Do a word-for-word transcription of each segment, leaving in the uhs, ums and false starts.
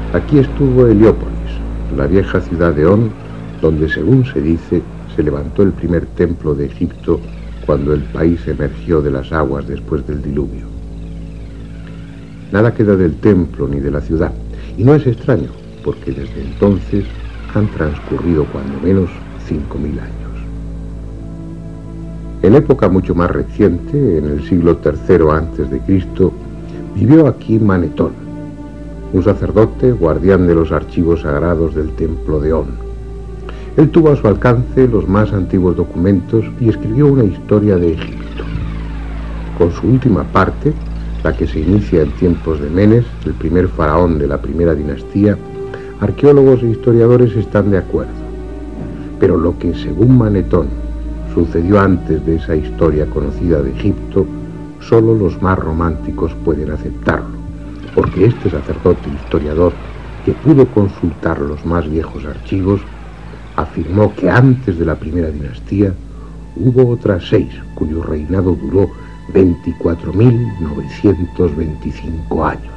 Aquí estuvo Heliópolis, la vieja ciudad de On, donde, según se dice, se levantó el primer templo de Egipto cuando el país emergió de las aguas después del diluvio. Nada queda del templo ni de la ciudad, y no es extraño, porque desde entonces han transcurrido cuando menos cinco mil años. En época mucho más reciente, en el siglo tercero antes de Cristo, vivió aquí Manetón, un sacerdote guardián de los archivos sagrados del templo de On. Él tuvo a su alcance los más antiguos documentos y escribió una historia de Egipto. Con su última parte, la que se inicia en tiempos de Menes, el primer faraón de la primera dinastía, arqueólogos e historiadores están de acuerdo. Pero lo que, según Manetón, sucedió antes de esa historia conocida de Egipto, solo los más románticos pueden aceptarlo, porque este sacerdote historiador, que pudo consultar los más viejos archivos, afirmó que antes de la primera dinastía hubo otras seis cuyo reinado duró veinticuatro mil novecientos veinticinco años.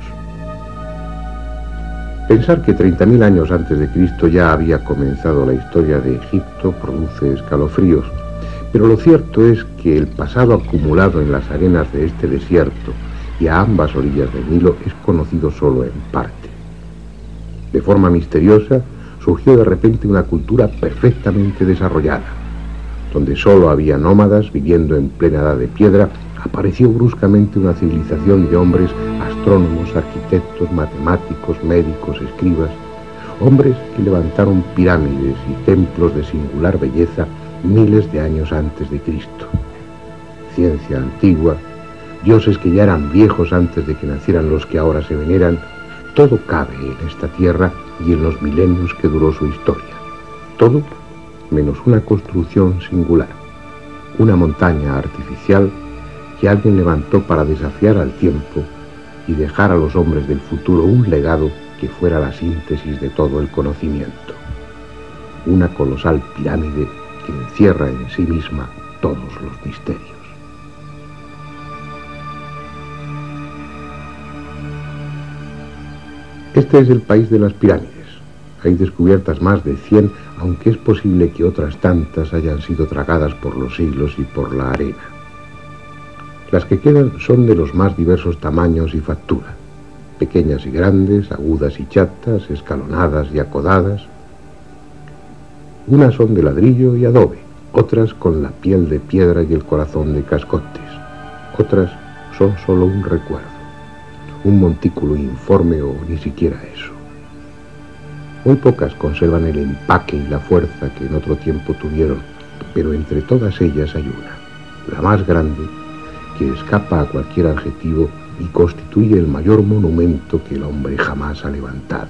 Pensar que treinta mil años antes de Cristo ya había comenzado la historia de Egipto produce escalofríos, pero lo cierto es que el pasado acumulado en las arenas de este desierto y a ambas orillas del Nilo es conocido solo en parte. De forma misteriosa, surgió de repente una cultura perfectamente desarrollada. Donde solo había nómadas viviendo en plena edad de piedra, apareció bruscamente una civilización de hombres, astrónomos, arquitectos, matemáticos, médicos, escribas, hombres que levantaron pirámides y templos de singular belleza miles de años antes de Cristo. Ciencia antigua, dioses que ya eran viejos antes de que nacieran los que ahora se veneran, todo cabe en esta tierra y en los milenios que duró su historia. Todo menos una construcción singular, una montaña artificial que alguien levantó para desafiar al tiempo y dejar a los hombres del futuro un legado que fuera la síntesis de todo el conocimiento. Una colosal pirámide que encierra en sí misma todos los misterios. Este es el país de las pirámides. Hay descubiertas más de cien, aunque es posible que otras tantas hayan sido tragadas por los siglos y por la arena. Las que quedan son de los más diversos tamaños y factura, pequeñas y grandes, agudas y chatas, escalonadas y acodadas. Unas son de ladrillo y adobe, otras con la piel de piedra y el corazón de cascotes, otras son solo un recuerdo, un montículo informe o ni siquiera eso. Muy pocas conservan el empaque y la fuerza que en otro tiempo tuvieron, pero entre todas ellas hay una, la más grande, que escapa a cualquier adjetivo y constituye el mayor monumento que el hombre jamás ha levantado.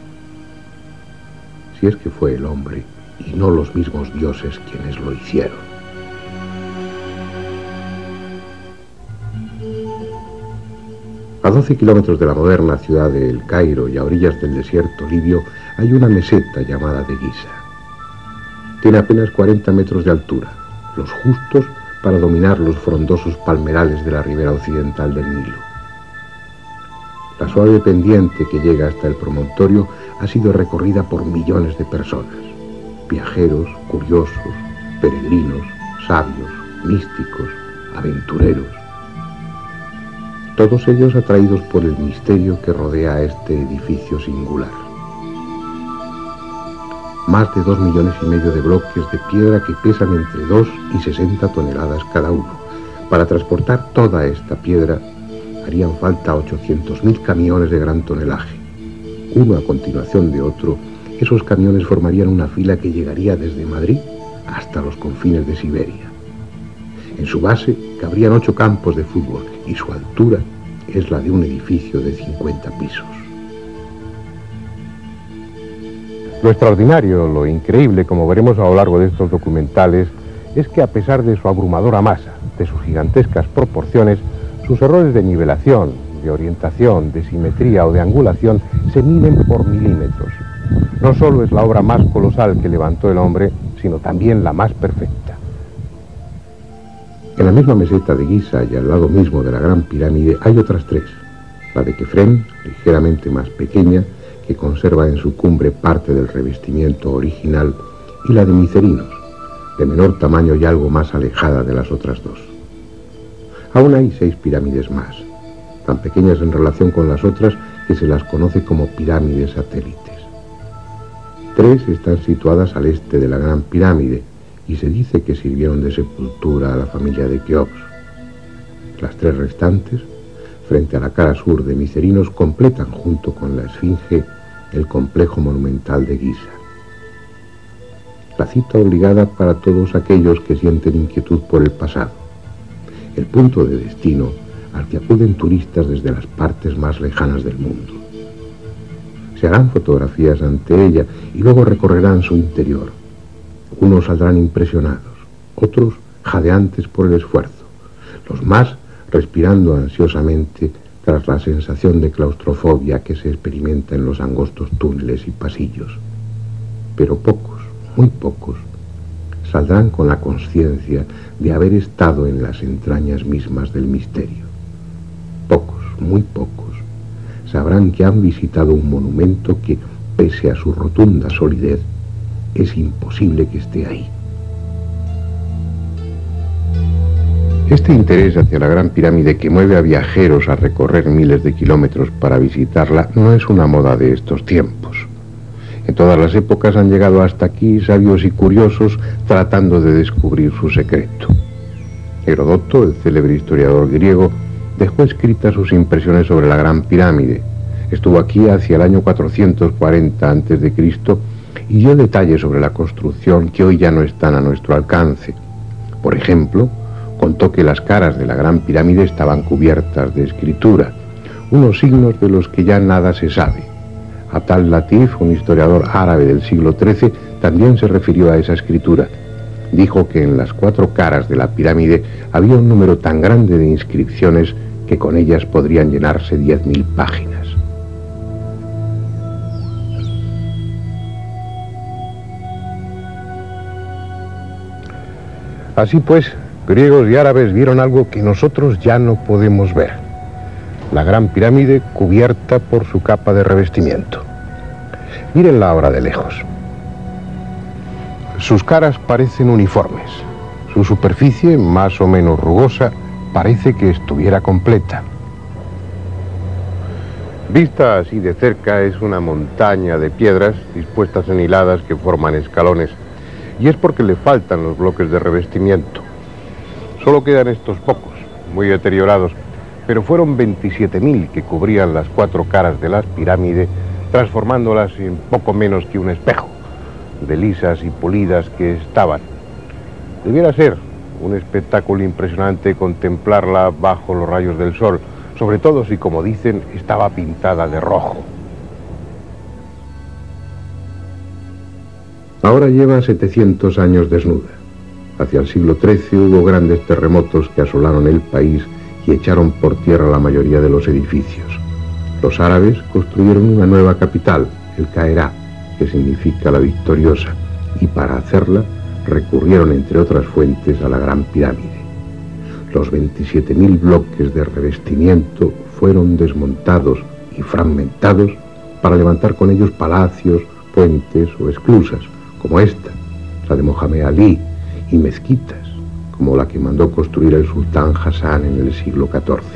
Si es que fue el hombre y no los mismos dioses quienes lo hicieron. A doce kilómetros de la moderna ciudad de El Cairo y a orillas del desierto libio hay una meseta llamada de Giza. Tiene apenas cuarenta metros de altura, los justos para dominar los frondosos palmerales de la ribera occidental del Nilo. La suave pendiente que llega hasta el promontorio ha sido recorrida por millones de personas, viajeros, curiosos, peregrinos, sabios, místicos, aventureros. Todos ellos atraídos por el misterio que rodea a este edificio singular. Más de dos millones y medio de bloques de piedra que pesan entre dos y sesenta toneladas cada uno. Para transportar toda esta piedra harían falta ochocientos mil camiones de gran tonelaje. Uno a continuación de otro, esos camiones formarían una fila que llegaría desde Madrid hasta los confines de Siberia. En su base cabrían ocho campos de fútbol y su altura es la de un edificio de cincuenta pisos. Lo extraordinario, lo increíble, como veremos a lo largo de estos documentales, es que a pesar de su abrumadora masa, de sus gigantescas proporciones, sus errores de nivelación, de orientación, de simetría o de angulación se miden por milímetros. No solo es la obra más colosal que levantó el hombre, sino también la más perfecta. En la misma meseta de Giza y al lado mismo de la Gran Pirámide hay otras tres. La de Kefren, ligeramente más pequeña, que que conserva en su cumbre parte del revestimiento original, y la de Micerinos, de menor tamaño y algo más alejada de las otras dos. Aún hay seis pirámides más, tan pequeñas en relación con las otras que se las conoce como pirámides satélites. Tres están situadas al este de la Gran Pirámide y se dice que sirvieron de sepultura a la familia de Keops. Las tres restantes, frente a la cara sur de Micerinos, completan junto con la Esfinge el complejo monumental de Giza. La cita obligada para todos aquellos que sienten inquietud por el pasado, el punto de destino al que acuden turistas desde las partes más lejanas del mundo. Se harán fotografías ante ella y luego recorrerán su interior. Unos saldrán impresionados, otros jadeantes por el esfuerzo, los más respirando ansiosamente tras la sensación de claustrofobia que se experimenta en los angostos túneles y pasillos. Pero pocos, muy pocos, saldrán con la conciencia de haber estado en las entrañas mismas del misterio. Pocos, muy pocos, sabrán que han visitado un monumento que, pese a su rotunda solidez, es imposible que esté ahí. Este interés hacia la Gran Pirámide, que mueve a viajeros a recorrer miles de kilómetros para visitarla, no es una moda de estos tiempos. En todas las épocas han llegado hasta aquí sabios y curiosos tratando de descubrir su secreto. Heródoto, el célebre historiador griego, dejó escritas sus impresiones sobre la Gran Pirámide. Estuvo aquí hacia el año cuatrocientos cuarenta antes de Cristo y dio detalles sobre la construcción que hoy ya no están a nuestro alcance. Por ejemplo, contó que las caras de la Gran Pirámide estaban cubiertas de escritura, unos signos de los que ya nada se sabe. Atal Latif, un historiador árabe del siglo trece, también se refirió a esa escritura. Dijo que en las cuatro caras de la pirámide había un número tan grande de inscripciones que con ellas podrían llenarse diez mil páginas. Así pues, griegos y árabes vieron algo que nosotros ya no podemos ver: la Gran Pirámide cubierta por su capa de revestimiento. Mírenla ahora de lejos. Sus caras parecen uniformes. Su superficie, más o menos rugosa, parece que estuviera completa. Vista así de cerca, es una montaña de piedras dispuestas en hiladas que forman escalones, y es porque le faltan los bloques de revestimiento. Solo quedan estos pocos, muy deteriorados, pero fueron veintisiete mil que cubrían las cuatro caras de la pirámide, transformándolas en poco menos que un espejo, de lisas y pulidas que estaban. Debiera ser un espectáculo impresionante contemplarla bajo los rayos del sol, sobre todo si, como dicen, estaba pintada de rojo. Ahora lleva setecientos años desnuda. Hacia el siglo trece hubo grandes terremotos que asolaron el país y echaron por tierra la mayoría de los edificios. Los árabes construyeron una nueva capital, el Cairá, que significa la victoriosa, y para hacerla recurrieron, entre otras fuentes, a la Gran Pirámide. Los veintisiete mil bloques de revestimiento fueron desmontados y fragmentados para levantar con ellos palacios, puentes o esclusas, como esta, la de Mohamed Ali, y mezquitas, como la que mandó construir el sultán Hassan en el siglo catorce.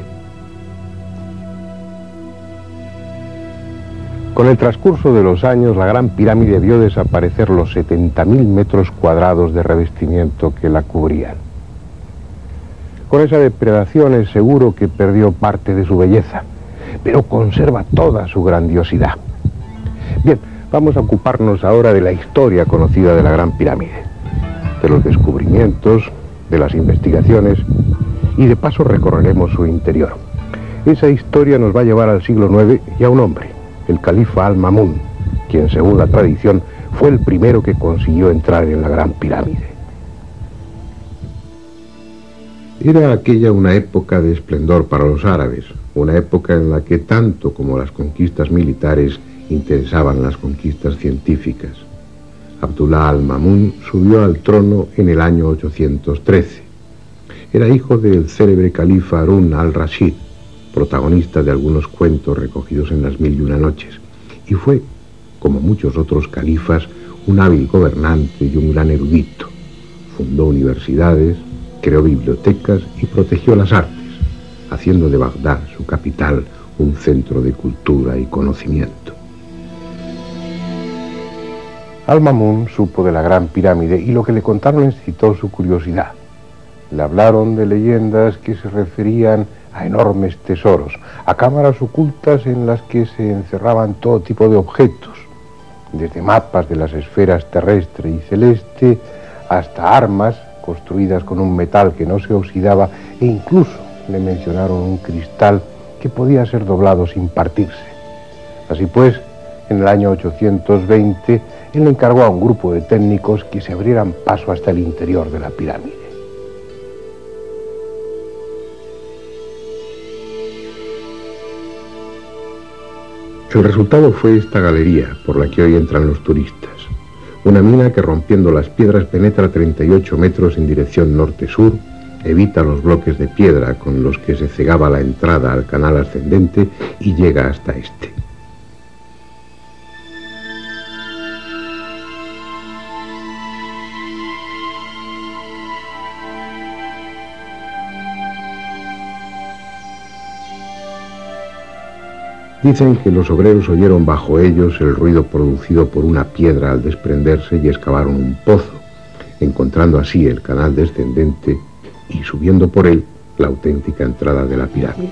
Con el transcurso de los años, la Gran Pirámide vio desaparecer los setenta mil metros cuadrados de revestimiento que la cubrían. Con esa depredación es seguro que perdió parte de su belleza, pero conserva toda su grandiosidad. Bien, vamos a ocuparnos ahora de la historia conocida de la Gran Pirámide, de los descubrimientos, de las investigaciones, y de paso recorreremos su interior. Esa historia nos va a llevar al siglo nueve y a un hombre, el califa Al-Ma'mún, quien, según la tradición, fue el primero que consiguió entrar en la Gran Pirámide. Era aquella una época de esplendor para los árabes, una época en la que tanto como las conquistas militares interesaban las conquistas científicas. Abdullah al-Ma'mún subió al trono en el año ochocientos trece. Era hijo del célebre califa Harún al-Rashid, protagonista de algunos cuentos recogidos en las Mil y una Noches, y fue como muchos otros califas, un hábil gobernante y un gran erudito. Fundó universidades, creó bibliotecas y protegió las artes, haciendo de Bagdad, su capital, un centro de cultura y conocimiento. Al-Mamun supo de la Gran Pirámide y lo que le contaron excitó su curiosidad. Le hablaron de leyendas que se referían a enormes tesoros, a cámaras ocultas en las que se encerraban todo tipo de objetos, desde mapas de las esferas terrestre y celeste hasta armas construidas con un metal que no se oxidaba, e incluso le mencionaron un cristal que podía ser doblado sin partirse. Así pues, en el año ochocientos veinte, él le encargó a un grupo de técnicos que se abrieran paso hasta el interior de la pirámide. El resultado fue esta galería por la que hoy entran los turistas. Una mina que, rompiendo las piedras, penetra treinta y ocho metros en dirección norte-sur, evita los bloques de piedra con los que se cegaba la entrada al canal ascendente y llega hasta este. Dicen que los obreros oyeron bajo ellos el ruido producido por una piedra al desprenderse y excavaron un pozo, encontrando así el canal descendente y subiendo por él la auténtica entrada de la pirámide.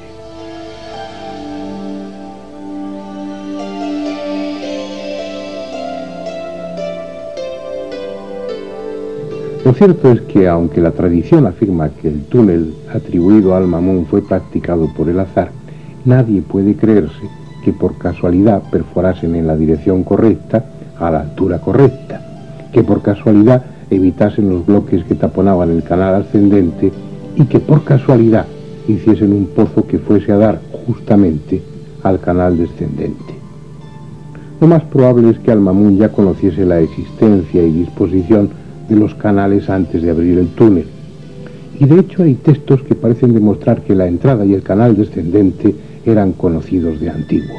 Lo cierto es que, aunque la tradición afirma que el túnel atribuido a Al-Mamun fue practicado por el azar, nadie puede creerse que por casualidad perforasen en la dirección correcta, a la altura correcta, que por casualidad evitasen los bloques que taponaban el canal ascendente y que por casualidad hiciesen un pozo que fuese a dar justamente al canal descendente. Lo más probable es que Al-Mamun ya conociese la existencia y disposición de los canales antes de abrir el túnel, y de hecho hay textos que parecen demostrar que la entrada y el canal descendente eran conocidos de antiguo.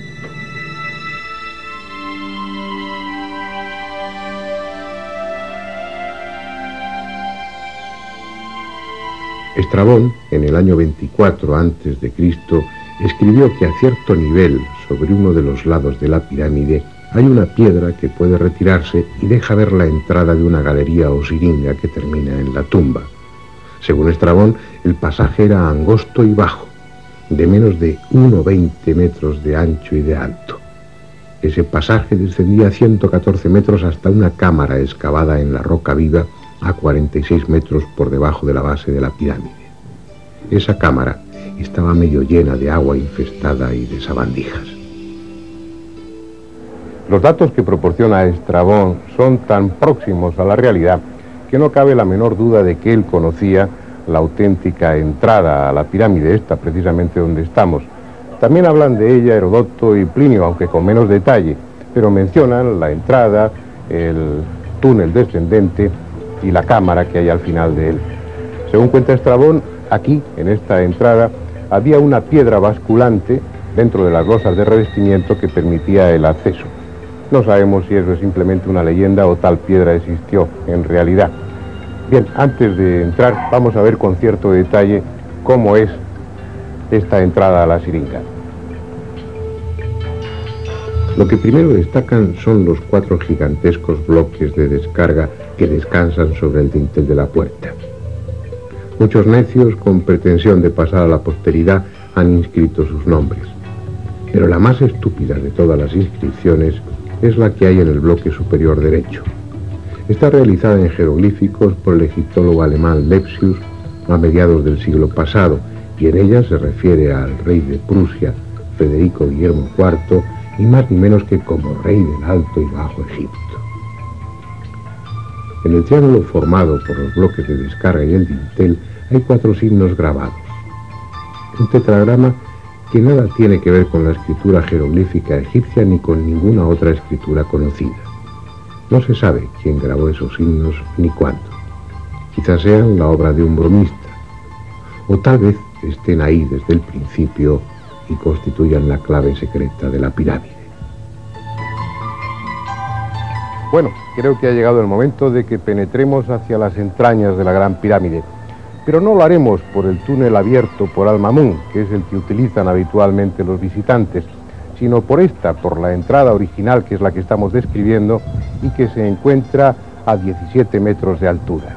Estrabón, en el año veinticuatro antes de Cristo, escribió que a cierto nivel, sobre uno de los lados de la pirámide, hay una piedra que puede retirarse y deja ver la entrada de una galería o siringa que termina en la tumba. Según Estrabón, el pasaje era angosto y bajo, de menos de uno coma veinte metros de ancho y de alto. Ese pasaje descendía ciento catorce metros hasta una cámara excavada en la roca viva a cuarenta y seis metros por debajo de la base de la pirámide. Esa cámara estaba medio llena de agua infestada y de sabandijas. Los datos que proporciona Estrabón son tan próximos a la realidad que no cabe la menor duda de que él conocía la auténtica entrada a la pirámide, esta precisamente donde estamos. También hablan de ella Heródoto y Plinio, aunque con menos detalle, pero mencionan la entrada, el túnel descendente y la cámara que hay al final de él. Según cuenta Estrabón, aquí, en esta entrada, había una piedra basculante dentro de las losas de revestimiento que permitía el acceso. No sabemos si eso es simplemente una leyenda o tal piedra existió en realidad. Bien, antes de entrar, vamos a ver con cierto detalle cómo es esta entrada a la siringa. Lo que primero destacan son los cuatro gigantescos bloques de descarga que descansan sobre el dintel de la puerta. Muchos necios, con pretensión de pasar a la posteridad, han inscrito sus nombres. Pero la más estúpida de todas las inscripciones es la que hay en el bloque superior derecho. Está realizada en jeroglíficos por el egiptólogo alemán Lepsius a mediados del siglo pasado, y en ella se refiere al rey de Prusia, Federico Guillermo cuarto, y más ni menos que como rey del Alto y Bajo Egipto. En el triángulo formado por los bloques de descarga y el dintel hay cuatro signos grabados. Un tetragrama que nada tiene que ver con la escritura jeroglífica egipcia ni con ninguna otra escritura conocida. No se sabe quién grabó esos signos ni cuándo. Quizás sean la obra de un bromista, o tal vez estén ahí desde el principio y constituyan la clave secreta de la pirámide. Bueno, creo que ha llegado el momento de que penetremos hacia las entrañas de la Gran Pirámide. Pero no lo haremos por el túnel abierto por Al-Mamun, que es el que utilizan habitualmente los visitantes, sino por esta, por la entrada original, que es la que estamos describiendo, y que se encuentra a diecisiete metros de altura.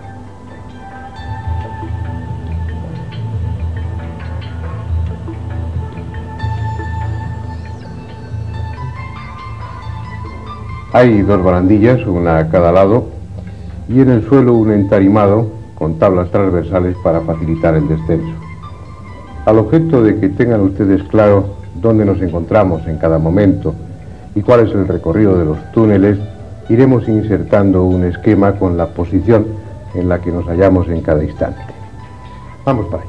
Hay dos barandillas, una a cada lado, y en el suelo un entarimado con tablas transversales para facilitar el descenso. Al objeto de que tengan ustedes claro dónde nos encontramos en cada momento y cuál es el recorrido de los túneles, iremos insertando un esquema con la posición en la que nos hallamos en cada instante. Vamos para allá.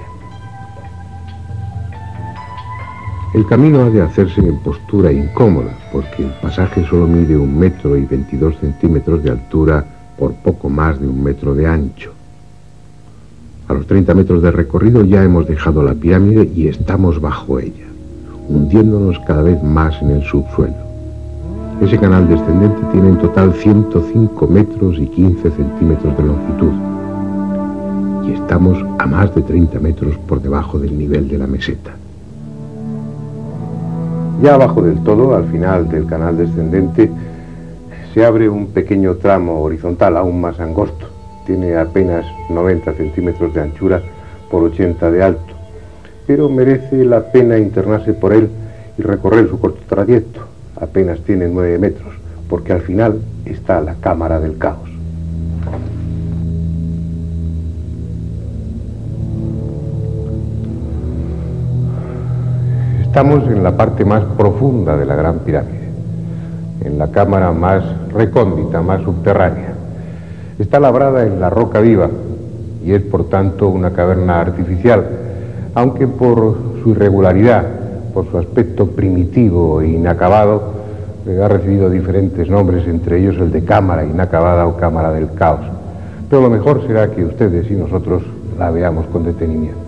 El camino ha de hacerse en postura incómoda, porque el pasaje solo mide un metro y veintidós centímetros de altura por poco más de un metro de ancho. A los treinta metros de recorrido ya hemos dejado la pirámide y estamos bajo ella, hundiéndonos cada vez más en el subsuelo. Ese canal descendente tiene en total ciento cinco metros y quince centímetros de longitud, y estamos a más de treinta metros por debajo del nivel de la meseta. Ya abajo del todo, al final del canal descendente, se abre un pequeño tramo horizontal aún más angosto. Tiene apenas noventa centímetros de anchura por ochenta de alto, pero merece la pena internarse por él y recorrer su corto trayecto. Apenas tiene nueve metros, porque al final está la cámara del caos. Estamos en la parte más profunda de la Gran Pirámide, en la cámara más recóndita, más subterránea. Está labrada en la roca viva y es por tanto una caverna artificial, aunque por su irregularidad, por su aspecto primitivo e inacabado, ha recibido diferentes nombres, entre ellos el de cámara inacabada o cámara del caos. Pero lo mejor será que ustedes y nosotros la veamos con detenimiento.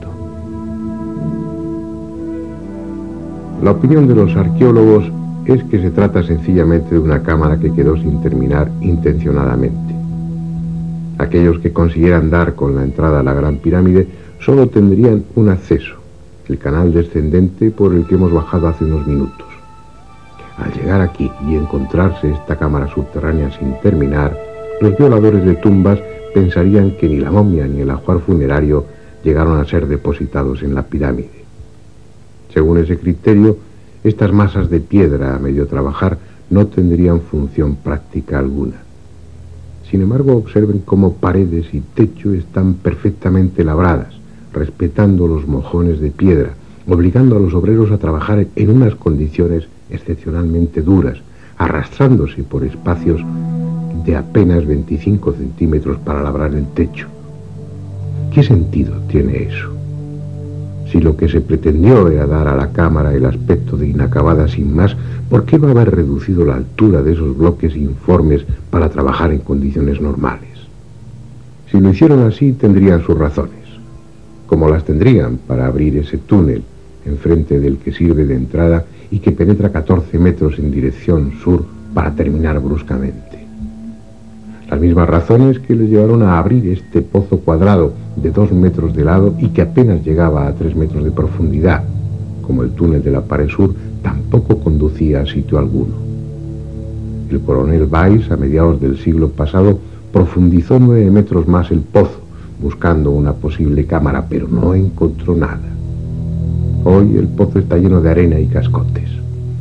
La opinión de los arqueólogos es que se trata sencillamente de una cámara que quedó sin terminar intencionadamente. Aquellos que consiguieran dar con la entrada a la Gran Pirámide solo tendrían un acceso, el canal descendente por el que hemos bajado hace unos minutos. Al llegar aquí y encontrarse esta cámara subterránea sin terminar, los violadores de tumbas pensarían que ni la momia ni el ajuar funerario llegaron a ser depositados en la pirámide. Según ese criterio, estas masas de piedra a medio trabajar no tendrían función práctica alguna. Sin embargo, observen cómo paredes y techo están perfectamente labradas, respetando los mojones de piedra, obligando a los obreros a trabajar en unas condiciones excepcionalmente duras, arrastrándose por espacios de apenas veinticinco centímetros para labrar el techo. ¿Qué sentido tiene eso? Si lo que se pretendió era dar a la cámara el aspecto de inacabada sin más, ¿por qué va a haber reducido la altura de esos bloques informes para trabajar en condiciones normales? Si lo hicieron así, tendrían sus razones, como las tendrían para abrir ese túnel enfrente del que sirve de entrada y que penetra catorce metros en dirección sur para terminar bruscamente. Las mismas razones que les llevaron a abrir este pozo cuadrado de dos metros de lado y que apenas llegaba a tres metros de profundidad, como el túnel de la pared sur, tampoco conducía a sitio alguno. El coronel Weiss, a mediados del siglo pasado, profundizó nueve metros más el pozo, buscando una posible cámara, pero no encontró nada. Hoy el pozo está lleno de arena y cascotes.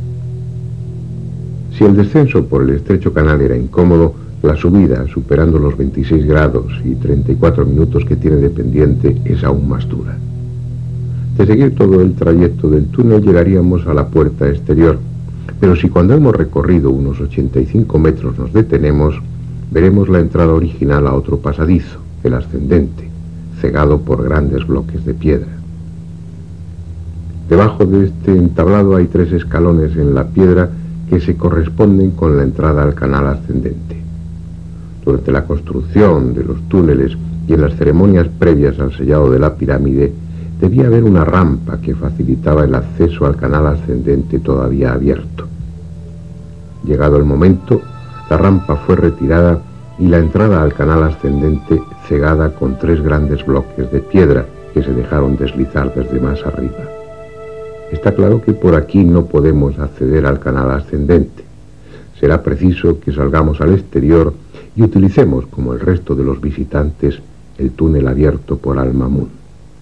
Si el descenso por el estrecho canal era incómodo, la subida, superando los veintiséis grados y treinta y cuatro minutos que tiene de pendiente, es aún más dura. De seguir todo el trayecto del túnel llegaríamos a la puerta exterior, pero si cuando hemos recorrido unos ochenta y cinco metros nos detenemos, veremos la entrada original a otro pasadizo, el ascendente, cegado por grandes bloques de piedra. Debajo de este entablado hay tres escalones en la piedra que se corresponden con la entrada al canal ascendente. Durante la construcción de los túneles y en las ceremonias previas al sellado de la pirámide, debía haber una rampa que facilitaba el acceso al canal ascendente todavía abierto. Llegado el momento, La rampa fue retirada y la entrada al canal ascendente cegada con tres grandes bloques de piedra que se dejaron deslizar desde más arriba. Está claro que por aquí no podemos acceder al canal ascendente. Será preciso que salgamos al exterior y utilicemos, como el resto de los visitantes, el túnel abierto por Al-Mamun.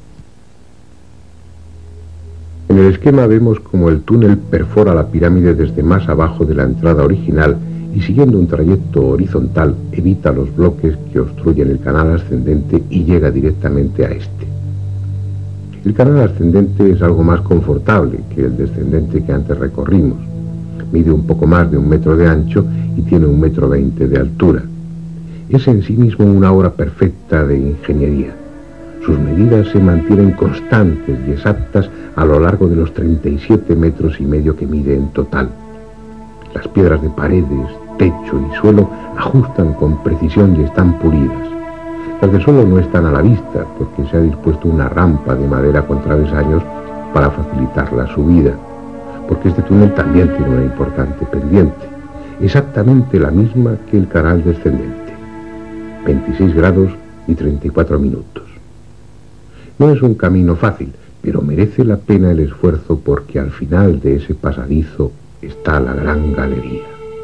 En el esquema vemos como el túnel perfora la pirámide desde más abajo de la entrada original y, siguiendo un trayecto horizontal, evita los bloques que obstruyen el canal ascendente y llega directamente a este. El canal ascendente es algo más confortable que el descendente que antes recorrimos. Mide un poco más de un metro de ancho y tiene un metro veinte de altura. Es en sí mismo una obra perfecta de ingeniería. Sus medidas se mantienen constantes y exactas a lo largo de los treinta y siete metros y medio que mide en total. Las piedras de paredes, techo y suelo ajustan con precisión y están pulidas. Las del suelo no están a la vista porque se ha dispuesto una rampa de madera con travesaños para facilitar la subida, porque este túnel también tiene una importante pendiente, exactamente la misma que el canal descendente, veintiséis grados y treinta y cuatro minutos. No es un camino fácil, pero merece la pena el esfuerzo porque al final de ese pasadizo está la gran galería.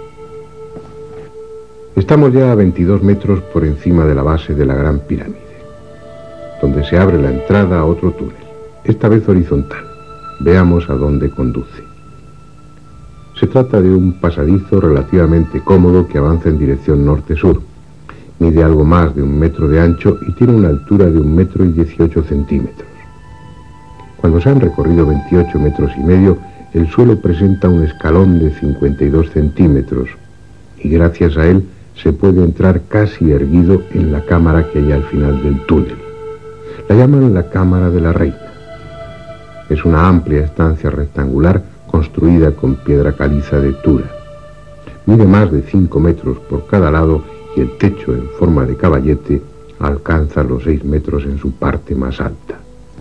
Estamos ya a veintidós metros por encima de la base de la Gran Pirámide, donde se abre la entrada a otro túnel, esta vez horizontal. Veamos a dónde conduce. Se trata de un pasadizo relativamente cómodo que avanza en dirección norte-sur. Mide algo más de un metro de ancho y tiene una altura de un metro y dieciocho centímetros. Cuando se han recorrido veintiocho metros y medio, el suelo presenta un escalón de cincuenta y dos centímetros y gracias a él se puede entrar casi erguido en la cámara que hay al final del túnel. La llaman la Cámara de la Reina. Es una amplia estancia rectangular construida con piedra caliza de Tura. Mide más de cinco metros por cada lado y el techo en forma de caballete alcanza los seis metros en su parte más alta.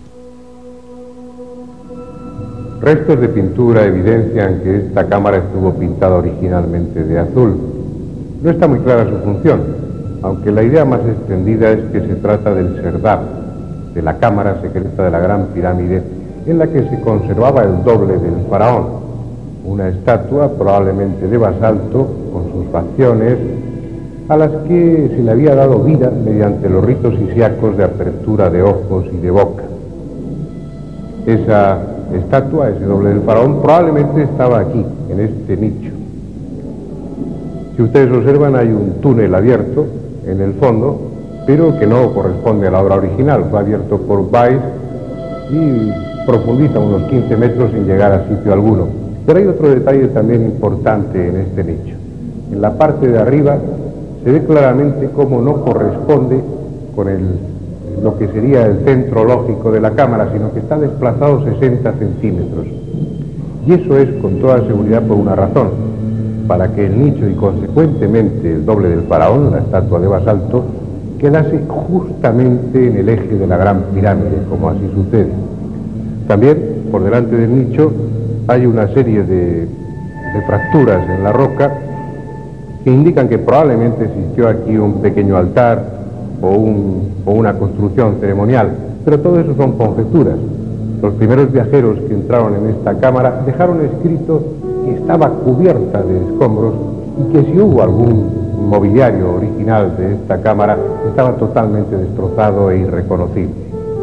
Restos de pintura evidencian que esta cámara estuvo pintada originalmente de azul. No está muy clara su función, aunque la idea más extendida es que se trata del serdab, de la cámara secreta de la Gran Pirámide, en la que se conservaba el doble del faraón, una estatua probablemente de basalto, con sus facciones, a las que se le había dado vida mediante los ritos isíacos de apertura de ojos y de boca. Esa estatua, ese doble del faraón, probablemente estaba aquí, en este nicho. Si ustedes observan, hay un túnel abierto en el fondo, pero que no corresponde a la obra original. Fue abierto por Weiss y profundiza unos quince metros sin llegar a sitio alguno. Pero hay otro detalle también importante en este nicho. En la parte de arriba se ve claramente cómo no corresponde con el, lo que sería el centro lógico de la cámara, sino que está desplazado sesenta centímetros. Y eso es con toda seguridad por una razón: para que el nicho y consecuentemente el doble del faraón, la estatua de basalto, quedase justamente en el eje de la Gran Pirámide, como así sucede. También, por delante del nicho, hay una serie de, de fracturas en la roca que indican que probablemente existió aquí un pequeño altar o, un, o una construcción ceremonial, pero todo eso son conjeturas. Los primeros viajeros que entraron en esta cámara dejaron escrito que estaba cubierta de escombros y que si hubo algún mobiliario original de esta cámara estaba totalmente destrozado e irreconocible.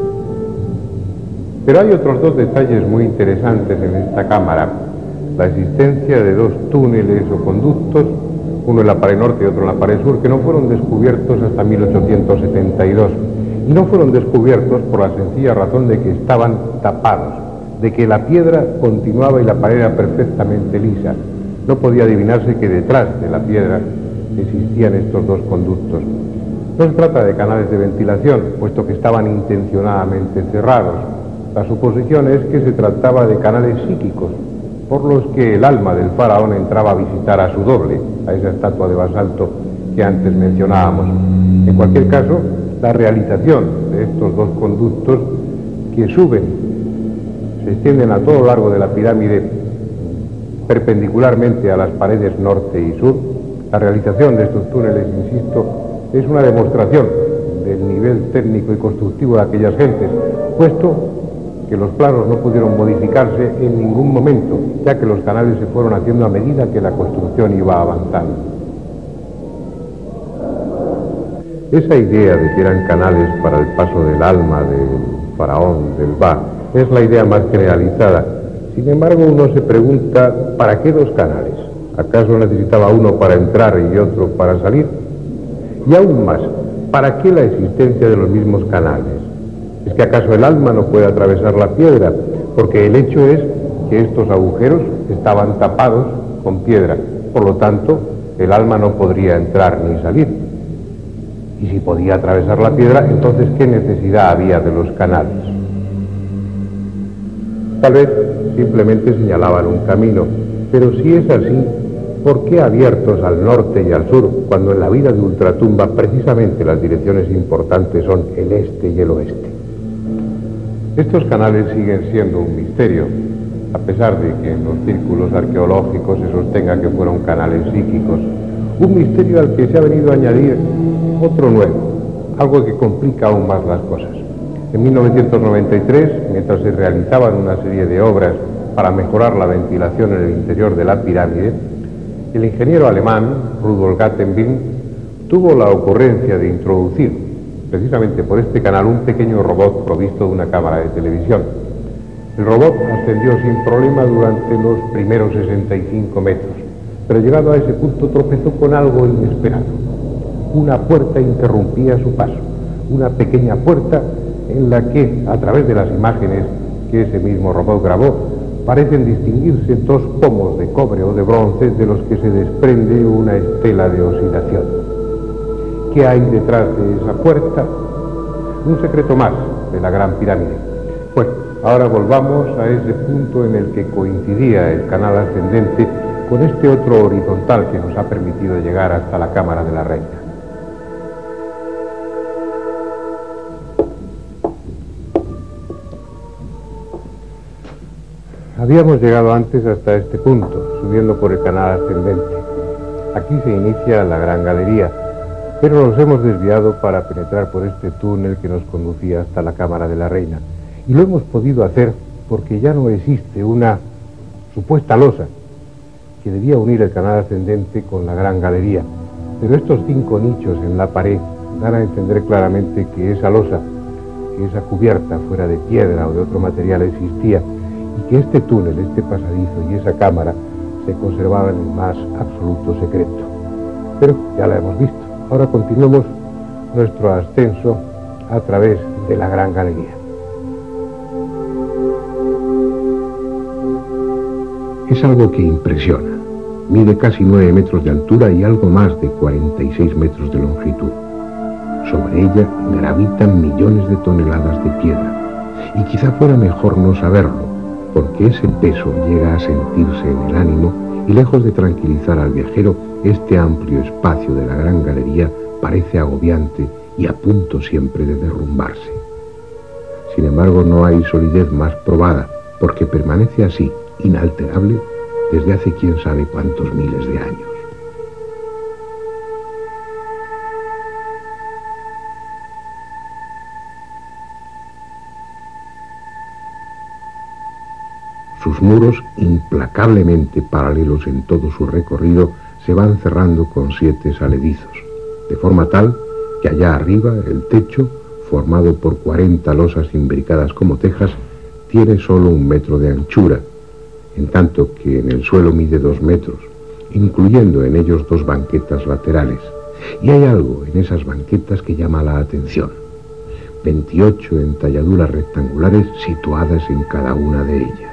Pero hay otros dos detalles muy interesantes en esta cámara: la existencia de dos túneles o conductos, uno en la pared norte y otro en la pared sur, que no fueron descubiertos hasta mil ochocientos setenta y dos, y no fueron descubiertos por la sencilla razón de que estaban tapados, de que la piedra continuaba y la pared era perfectamente lisa. No podía adivinarse que detrás de la piedra existían estos dos conductos. No se trata de canales de ventilación, puesto que estaban intencionadamente cerrados. La suposición es que se trataba de canales psíquicos, por los que el alma del faraón entraba a visitar a su doble, a esa estatua de basalto que antes mencionábamos. En cualquier caso, la realización de estos dos conductos que suben, se extienden a todo lo largo de la pirámide perpendicularmente a las paredes norte y sur, La realización de estos túneles, insisto, es una demostración del nivel técnico y constructivo de aquellas gentes, puesto que los planos no pudieron modificarse en ningún momento, ya que los canales se fueron haciendo a medida que la construcción iba avanzando. Esa idea de que eran canales para el paso del alma del faraón, del Ba, es la idea más generalizada. Sin embargo, uno se pregunta, ¿para qué dos canales? ¿Acaso necesitaba uno para entrar y otro para salir? Y aún más, ¿para qué la existencia de los mismos canales? ¿Es que acaso el alma no puede atravesar la piedra? Porque el hecho es que estos agujeros estaban tapados con piedra. Por lo tanto, el alma no podría entrar ni salir. Y si podía atravesar la piedra, entonces ¿qué necesidad había de los canales? Tal vez simplemente señalaban un camino, pero si es así, ¿por qué abiertos al norte y al sur, cuando en la vida de Ultratumba precisamente las direcciones importantes son el este y el oeste? Estos canales siguen siendo un misterio, a pesar de que en los círculos arqueológicos se sostenga que fueron canales psíquicos. Un misterio al que se ha venido a añadir otro nuevo, algo que complica aún más las cosas. En mil novecientos noventa y tres, mientras se realizaban una serie de obras para mejorar la ventilación en el interior de la pirámide, el ingeniero alemán Rudolf Gattenbill tuvo la ocurrencia de introducir precisamente por este canal un pequeño robot provisto de una cámara de televisión. El robot ascendió sin problema durante los primeros sesenta y cinco metros, pero llegado a ese punto tropezó con algo inesperado. Una puerta interrumpía su paso, una pequeña puerta en la que, a través de las imágenes que ese mismo robot grabó, parecen distinguirse dos pomos de cobre o de bronce de los que se desprende una estela de oscilación. ¿Qué hay detrás de esa puerta? Un secreto más de la Gran Pirámide. Bueno, ahora volvamos a ese punto en el que coincidía el canal ascendente con este otro horizontal que nos ha permitido llegar hasta la Cámara de la Reina. Habíamos llegado antes hasta este punto, subiendo por el canal ascendente. Aquí se inicia la gran galería, pero nos hemos desviado para penetrar por este túnel que nos conducía hasta la Cámara de la Reina. Y lo hemos podido hacer porque ya no existe una supuesta losa que debía unir el canal ascendente con la gran galería. Pero estos cinco nichos en la pared dan a entender claramente que esa losa, que esa cubierta fuera de piedra o de otro material existía, y que este túnel, este pasadizo y esa cámara se conservaban en el más absoluto secreto. Pero ya la hemos visto. Ahora continuamos nuestro ascenso a través de la gran galería. Es algo que impresiona. Mide casi nueve metros de altura y algo más de cuarenta y seis metros de longitud. Sobre ella gravitan millones de toneladas de piedra. Y quizá fuera mejor no saberlo, porque ese peso llega a sentirse en el ánimo y lejos de tranquilizar al viajero, este amplio espacio de la gran galería parece agobiante y a punto siempre de derrumbarse. Sin embargo, no hay solidez más probada, porque permanece así, inalterable, desde hace quién sabe cuántos miles de años. Sus muros, implacablemente paralelos en todo su recorrido, se van cerrando con siete saledizos, de forma tal que allá arriba el techo, formado por cuarenta losas imbricadas como tejas, tiene solo un metro de anchura, en tanto que en el suelo mide dos metros, incluyendo en ellos dos banquetas laterales. Y hay algo en esas banquetas que llama la atención. veintiocho entalladuras rectangulares situadas en cada una de ellas.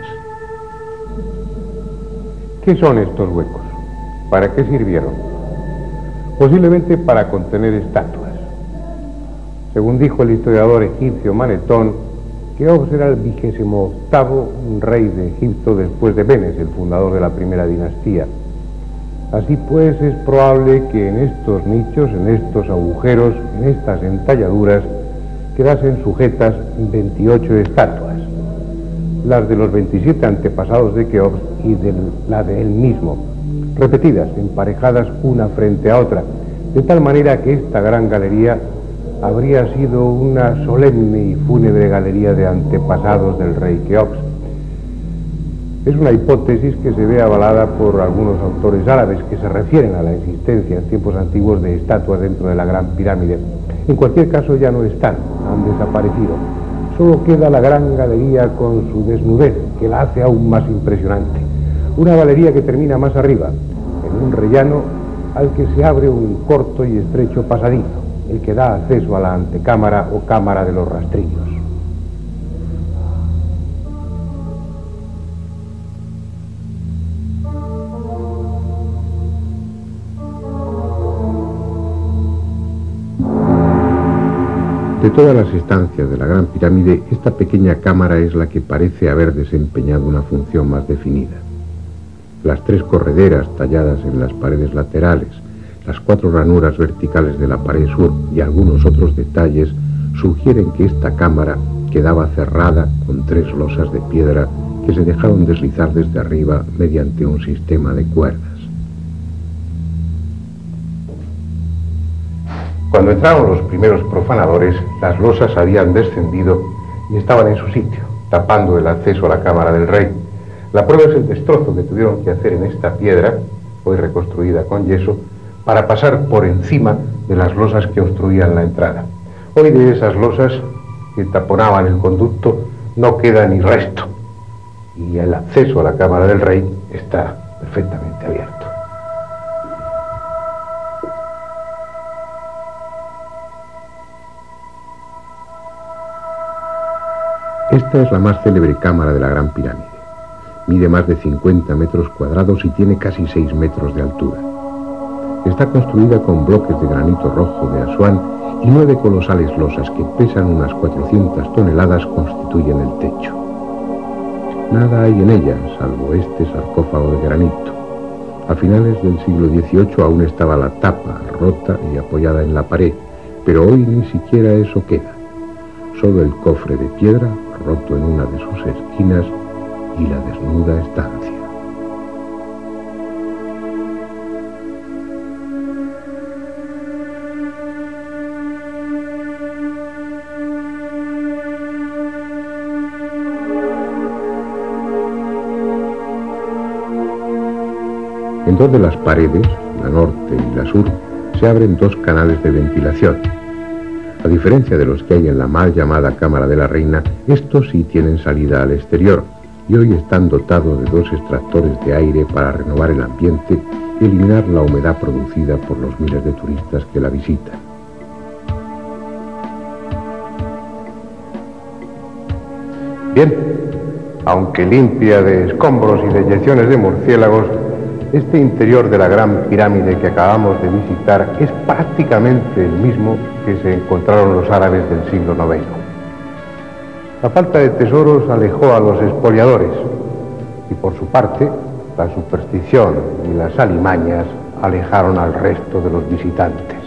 ¿Qué son estos huecos? ¿Para qué sirvieron? Posiblemente para contener estatuas. Según dijo el historiador egipcio Manetón, Keops era el vigésimo octavo rey de Egipto después de Menes, el fundador de la primera dinastía. Así pues, es probable que en estos nichos, en estos agujeros, en estas entalladuras, quedasen sujetas veintiocho estatuas. las de los veintisiete antepasados de Keops y de la de él mismo, repetidas, emparejadas una frente a otra, de tal manera que esta gran galería habría sido una solemne y fúnebre galería de antepasados del rey Keops. Es una hipótesis que se ve avalada por algunos autores árabes que se refieren a la existencia en tiempos antiguos de estatuas dentro de la Gran Pirámide. En cualquier caso ya no están, han desaparecido. Solo queda la gran galería con su desnudez, que la hace aún más impresionante. Una galería que termina más arriba, en un rellano al que se abre un corto y estrecho pasadizo, el que da acceso a la antecámara o cámara de los rastrillos. De todas las estancias de la Gran Pirámide, esta pequeña cámara es la que parece haber desempeñado una función más definida. Las tres correderas talladas en las paredes laterales, las cuatro ranuras verticales de la pared sur y algunos otros detalles sugieren que esta cámara quedaba cerrada con tres losas de piedra que se dejaron deslizar desde arriba mediante un sistema de cuerdas. Cuando entraron los primeros profanadores, las losas habían descendido y estaban en su sitio, tapando el acceso a la cámara del rey. La prueba es el destrozo que tuvieron que hacer en esta piedra, hoy reconstruida con yeso, para pasar por encima de las losas que obstruían la entrada. Hoy de esas losas que taponaban el conducto no queda ni resto, y el acceso a la cámara del rey está perfectamente abierto. Esta es la más célebre cámara de la Gran Pirámide. Mide más de cincuenta metros cuadrados y tiene casi seis metros de altura. Está construida con bloques de granito rojo de Asuán y nueve colosales losas que pesan unas cuatrocientas toneladas constituyen el techo. Nada hay en ella, salvo este sarcófago de granito. A finales del siglo dieciocho aún estaba la tapa rota y apoyada en la pared, pero hoy ni siquiera eso queda. Solo el cofre de piedra, roto en una de sus esquinas, y la desnuda estancia. En dos de las paredes, la norte y la sur, se abren dos canales de ventilación. A diferencia de los que hay en la mal llamada Cámara de la Reina, estos sí tienen salida al exterior y hoy están dotados de dos extractores de aire para renovar el ambiente y eliminar la humedad producida por los miles de turistas que la visitan. Bien, aunque limpia de escombros y de eyecciones de murciélagos, este interior de la Gran Pirámide que acabamos de visitar es prácticamente el mismo que se encontraron los árabes del siglo noveno. La falta de tesoros alejó a los expoliadores y por su parte la superstición y las alimañas alejaron al resto de los visitantes.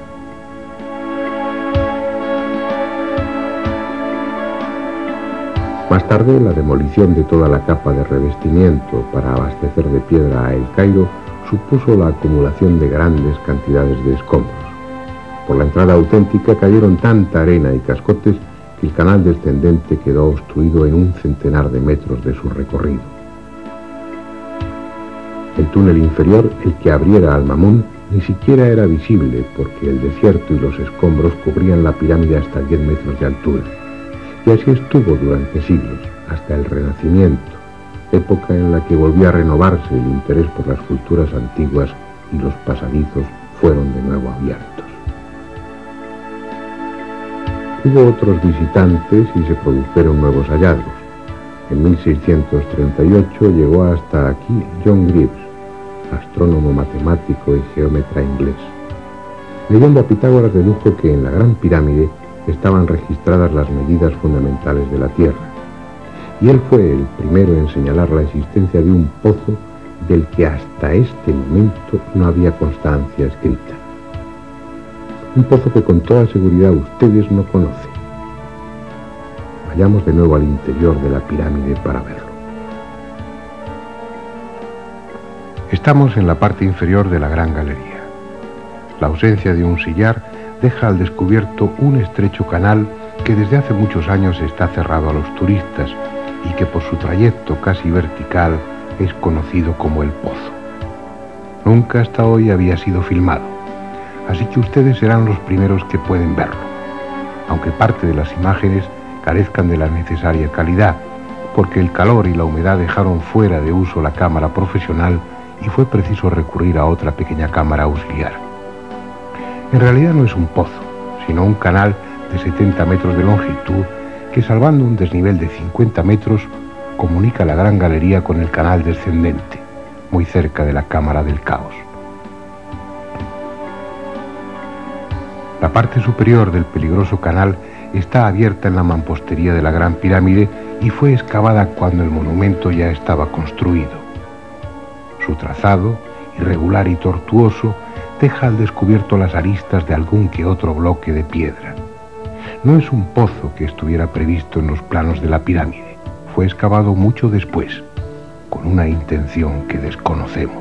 Más tarde, la demolición de toda la capa de revestimiento para abastecer de piedra a El Cairo supuso la acumulación de grandes cantidades de escombros. Por la entrada auténtica cayeron tanta arena y cascotes que el canal descendente quedó obstruido en un centenar de metros de su recorrido. El túnel inferior, el que abriera al Mamún, ni siquiera era visible porque el desierto y los escombros cubrían la pirámide hasta diez metros de altura. Y así estuvo durante siglos, hasta el Renacimiento, época en la que volvió a renovarse el interés por las culturas antiguas y los pasadizos fueron de nuevo abiertos. Hubo otros visitantes y se produjeron nuevos hallazgos. En mil seiscientos treinta y ocho llegó hasta aquí John Greaves, astrónomo matemático y geómetra inglés. Leyendo a Pitágoras dedujo que en la Gran Pirámide estaban registradas las medidas fundamentales de la Tierra, y él fue el primero en señalar la existencia de un pozo del que hasta este momento no había constancia escrita. Un pozo que con toda seguridad ustedes no conocen. vayamos de nuevo al interior de la pirámide para verlo. Estamos en la parte inferior de la gran galería. La ausencia de un sillar deja al descubierto un estrecho canal que desde hace muchos años está cerrado a los turistas y que por su trayecto casi vertical es conocido como el Pozo. Nunca hasta hoy había sido filmado, así que ustedes serán los primeros que pueden verlo, aunque parte de las imágenes carezcan de la necesaria calidad, porque el calor y la humedad dejaron fuera de uso la cámara profesional y fue preciso recurrir a otra pequeña cámara auxiliar. En realidad no es un pozo, sino un canal de setenta metros de longitud que, salvando un desnivel de cincuenta metros, comunica la gran galería con el canal descendente, muy cerca de la Cámara del Caos. La parte superior del peligroso canal está abierta en la mampostería de la Gran Pirámide y fue excavada cuando el monumento ya estaba construido. Su trazado, irregular y tortuoso, deja al descubierto las aristas de algún que otro bloque de piedra. No es un pozo que estuviera previsto en los planos de la pirámide. Fue excavado mucho después, con una intención que desconocemos.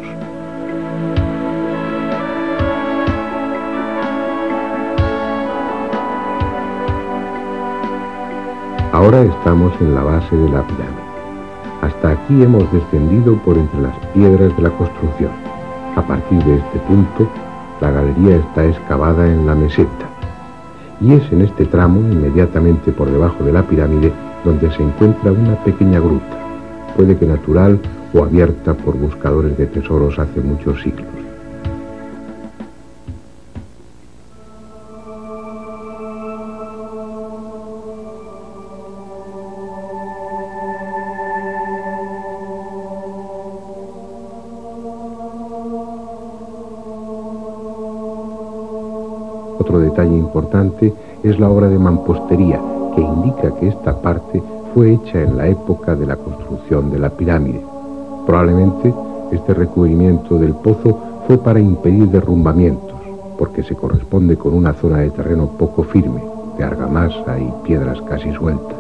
Ahora estamos en la base de la pirámide. Hasta aquí hemos descendido por entre las piedras de la construcción. A partir de este punto, la galería está excavada en la meseta. Y es en este tramo, inmediatamente por debajo de la pirámide, donde se encuentra una pequeña gruta, puede que natural o abierta por buscadores de tesoros hace muchos siglos. Otro detalle importante es la obra de mampostería, que indica que esta parte fue hecha en la época de la construcción de la pirámide. Probablemente este recubrimiento del pozo fue para impedir derrumbamientos, porque se corresponde con una zona de terreno poco firme, de argamasa y piedras casi sueltas.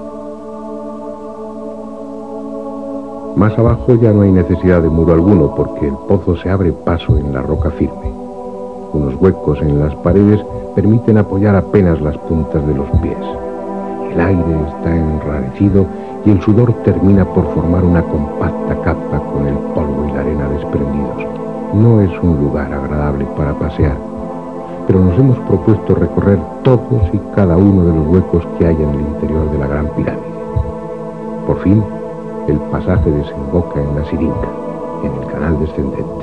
Más abajo ya no hay necesidad de muro alguno, porque el pozo se abre paso en la roca firme. Unos huecos en las paredes permiten apoyar apenas las puntas de los pies. El aire está enrarecido y el sudor termina por formar una compacta capa con el polvo y la arena desprendidos. No es un lugar agradable para pasear, pero nos hemos propuesto recorrer todos y cada uno de los huecos que hay en el interior de la Gran Pirámide. Por fin, el pasaje desemboca en la Siringa, en el canal descendente.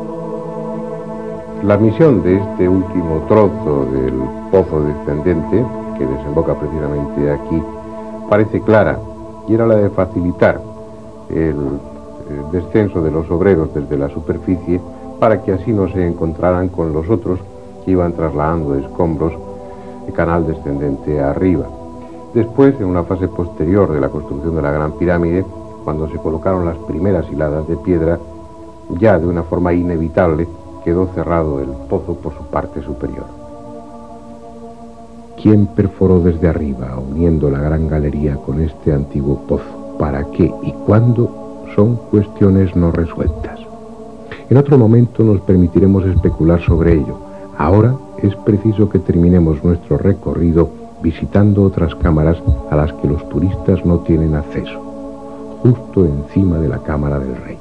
La misión de este último trozo del pozo descendente, que desemboca precisamente aquí, parece clara, y era la de facilitar el, el descenso de los obreros desde la superficie para que así no se encontraran con los otros que iban trasladando escombros de canal descendente arriba. Después, en una fase posterior de la construcción de la Gran Pirámide, cuando se colocaron las primeras hiladas de piedra, ya de una forma inevitable quedó cerrado el pozo por su parte superior. ¿Quién perforó desde arriba, uniendo la gran galería con este antiguo pozo? ¿Para qué y cuándo? Son cuestiones no resueltas. En otro momento nos permitiremos especular sobre ello. Ahora es preciso que terminemos nuestro recorrido visitando otras cámaras a las que los turistas no tienen acceso, justo encima de la Cámara del Rey.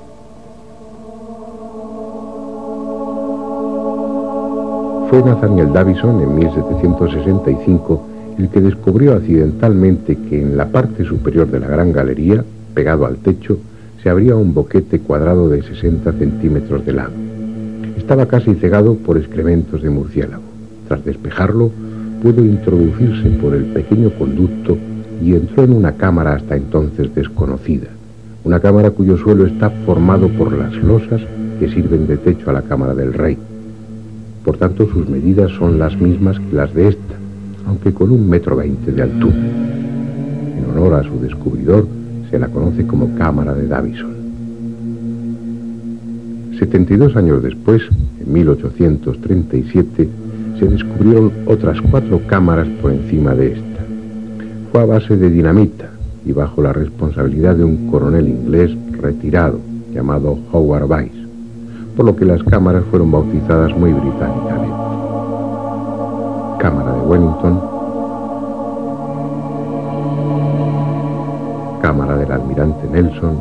Fue Nathaniel Davison en mil setecientos sesenta y cinco el que descubrió accidentalmente que en la parte superior de la gran galería, pegado al techo, se abría un boquete cuadrado de sesenta centímetros de lado. Estaba casi cegado por excrementos de murciélago. Tras despejarlo, pudo introducirse por el pequeño conducto y entró en una cámara hasta entonces desconocida. Una cámara cuyo suelo está formado por las losas que sirven de techo a la Cámara del Rey. Por tanto, sus medidas son las mismas que las de esta, aunque con un metro veinte de altura. En honor a su descubridor, se la conoce como Cámara de Davison. setenta y dos años después, en mil ochocientos treinta y siete, se descubrieron otras cuatro cámaras por encima de esta. fue a base de dinamita y bajo la responsabilidad de un coronel inglés retirado llamado Howard Weiss, por lo que las cámaras fueron bautizadas muy británicamente. Cámara de Wellington, cámara del almirante Nelson,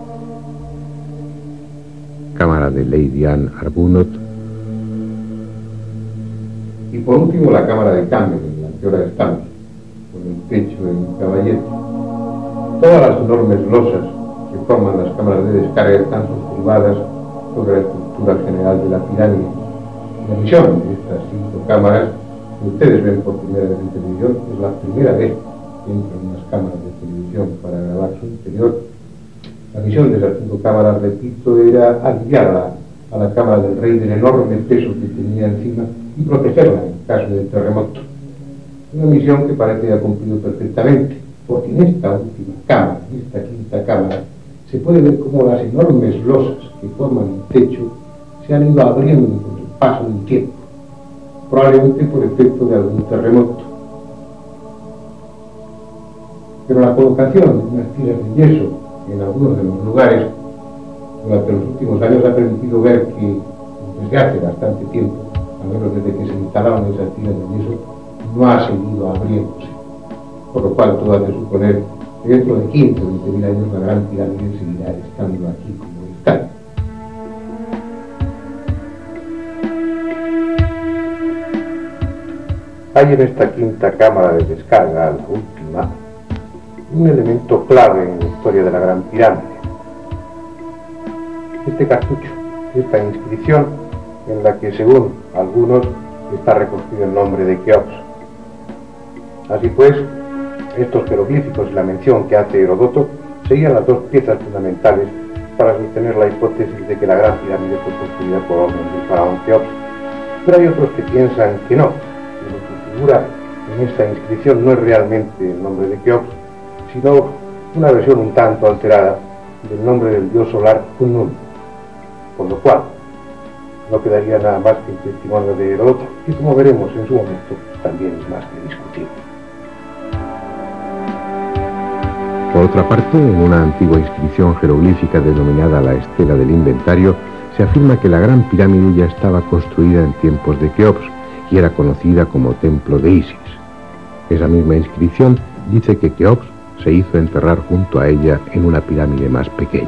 cámara de Lady Anne Arbuthnot y por último la cámara de Campbell, en la que ahora estamos, con el techo en caballete. Todas las enormes losas que forman las cámaras de descarga están sustentadas sobre la estructura general de la pirámide. La misión de estas cinco cámaras, que ustedes ven por primera vez en televisión, es la primera vez que entran unas cámaras de televisión para grabar su interior. La misión de esas cinco cámaras, repito, era aliviar a la, a la cámara del rey del enorme peso que tenía encima y protegerla en caso de terremoto. Una misión que parece haber cumplido perfectamente, porque en esta última cámara, en esta quinta cámara, se puede ver cómo las enormes losas que forman el techo se han ido abriendo con el paso del tiempo, probablemente por efecto de algún terremoto. Pero la colocación de unas tiras de yeso en algunos de los lugares durante los últimos años ha permitido ver que desde hace bastante tiempo, al menos desde que se instalaron esas tiras de yeso, no ha seguido abriéndose, por lo cual todo hace suponer que dentro de quince o veinte mil años la Gran Pirámide seguirá estando aquí como está. Hay en esta quinta cámara de descarga, la última, un elemento clave en la historia de la Gran Pirámide. Este cartucho, esta inscripción, en la que según algunos está reconstruido el nombre de Keops. Así pues, estos jeroglíficos y la mención que hace Heródoto seguían las dos piezas fundamentales para sostener la hipótesis de que la Gran Pirámide fue construida por orden del faraón Keops. Pero hay otros que piensan que no, que lo que figura en esta inscripción no es realmente el nombre de Keops, sino una versión un tanto alterada del nombre del dios solar Khnum, con lo cual no quedaría nada más que el testimonio de Heródoto, que como veremos en su momento también es más que discutible. Por otra parte, en una antigua inscripción jeroglífica denominada la Estela del Inventario, se afirma que la Gran Pirámide ya estaba construida en tiempos de Keops y era conocida como Templo de Isis. Esa misma inscripción dice que Keops se hizo enterrar junto a ella en una pirámide más pequeña.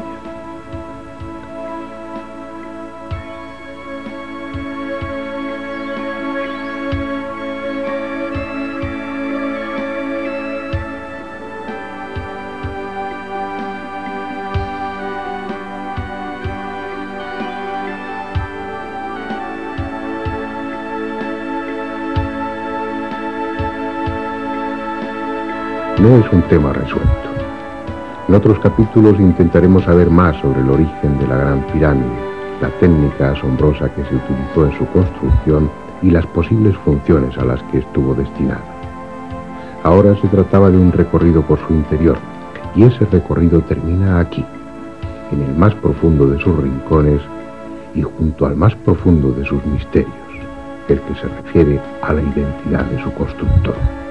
No es un tema resuelto. En otros capítulos intentaremos saber más sobre el origen de la Gran Pirámide, la técnica asombrosa que se utilizó en su construcción y las posibles funciones a las que estuvo destinada. Ahora se trataba de un recorrido por su interior, y ese recorrido termina aquí, en el más profundo de sus rincones y junto al más profundo de sus misterios, el que se refiere a la identidad de su constructor.